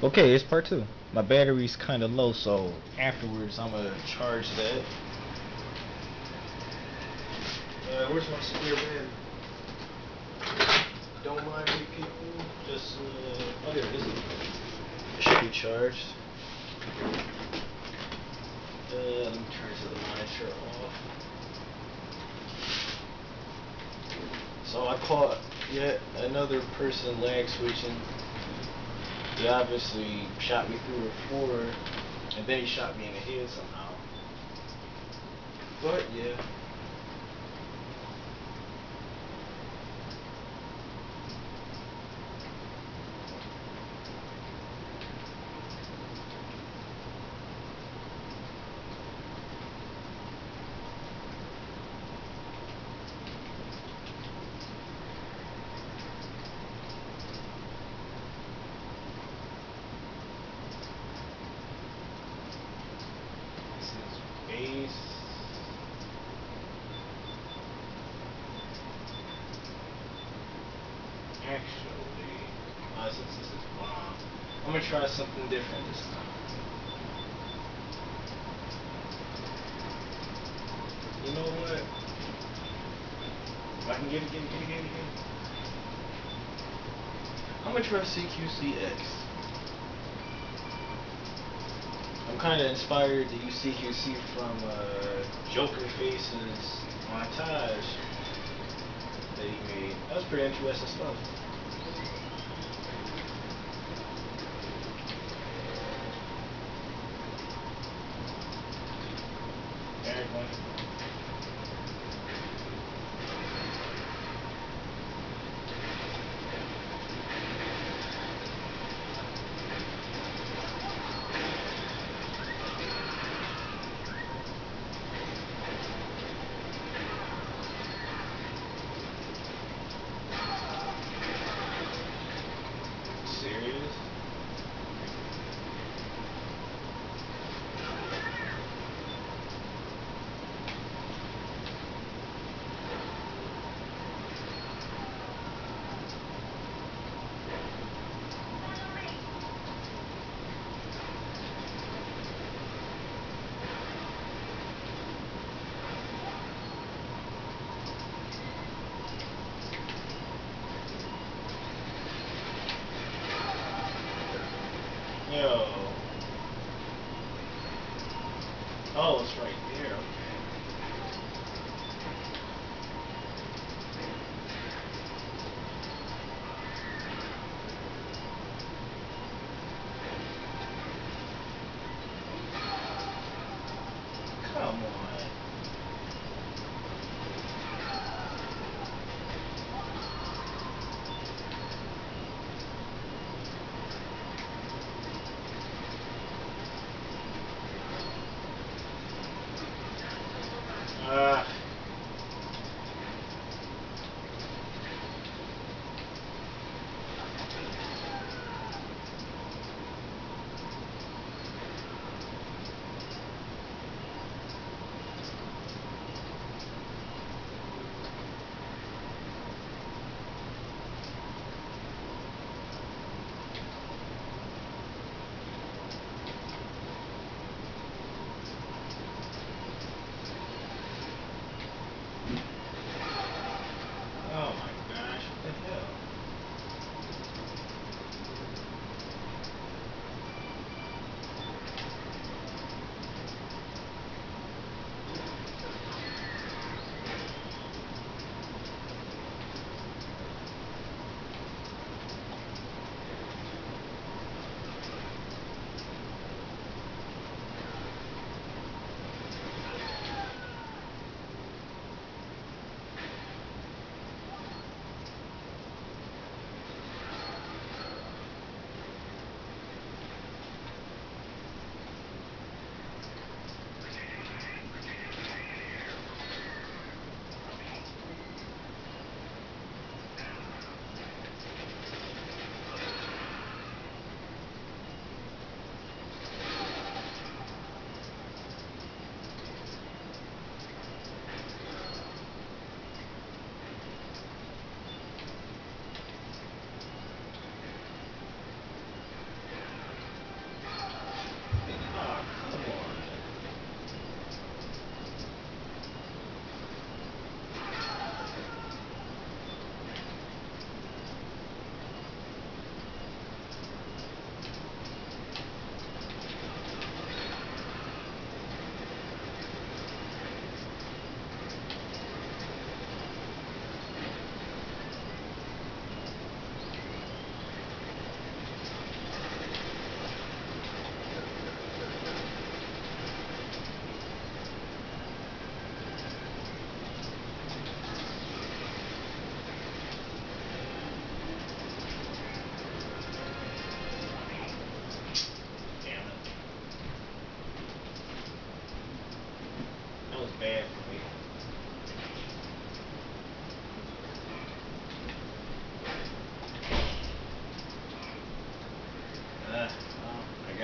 Okay, it's part two. My battery's kind of low, so afterwards I'm gonna charge that. Where's my spare battery? Don't mind me, people. Just oh, there it is. It should be charged. Let me turn to the monitor off. So I caught yet another person lag switching. He obviously shot me through a floor, and then he shot me in the head somehow. But yeah. This is base. Actually, since this is bomb, I'm gonna try something different this time. You know what? If I can get it. I'm gonna try CQCX. I'm kind of inspired to use CQC from Joker Face's montage that he made. That was pretty interesting stuff. Eric, serious? Yo. Oh, it's right there. Okay. Come on.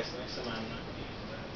next time I'm not gonna use that.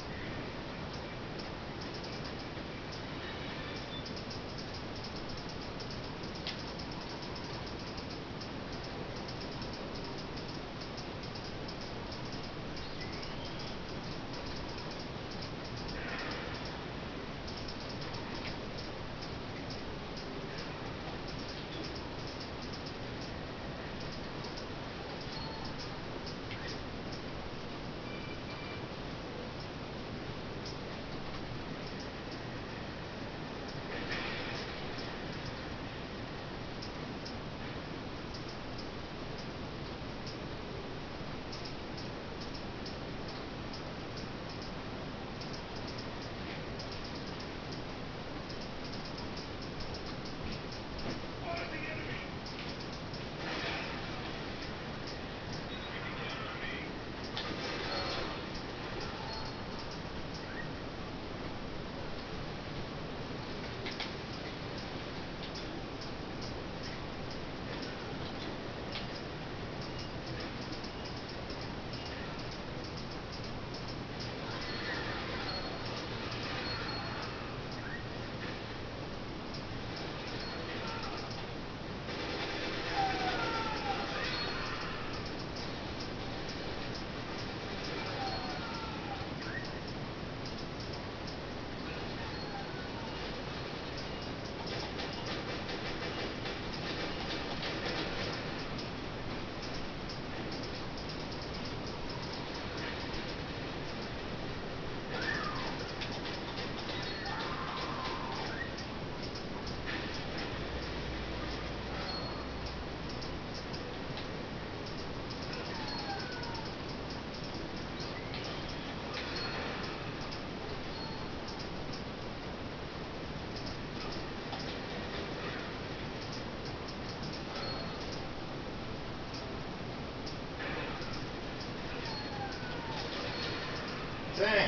Dang,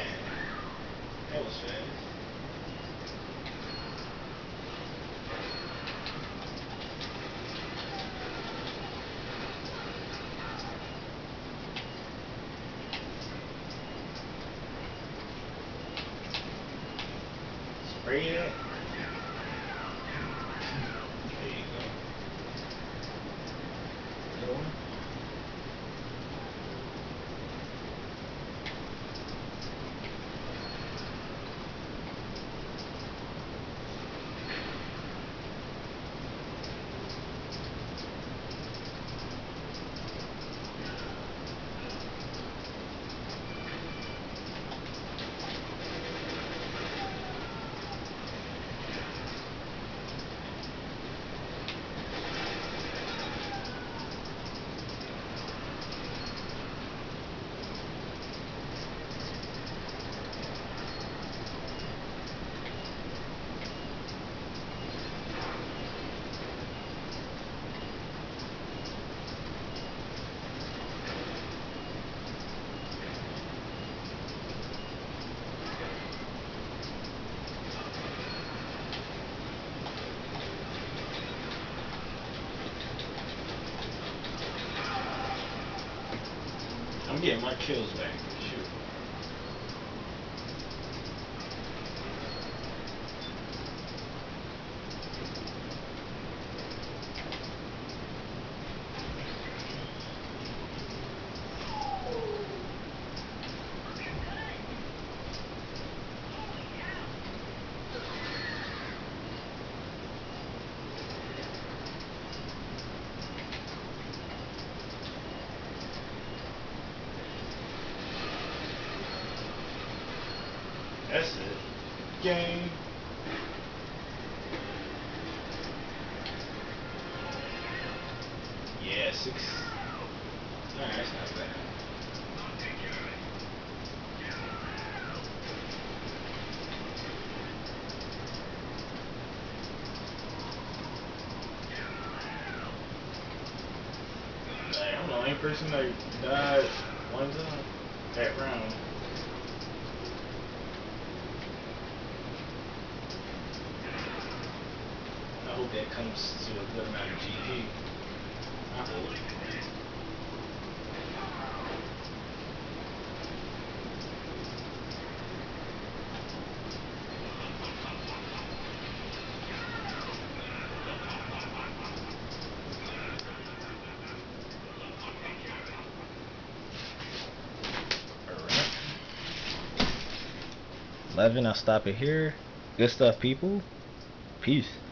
that was fast. Spray it. There you go. Little one. I'm getting my kills back. Shoot. That's it. Game. Yeah, 6. Alright, that's not bad. Like, I'm the only person that died one time that round. I hope that comes to a good amount of GP. I hope. 11. I'll stop it here. Good stuff, people. Peace.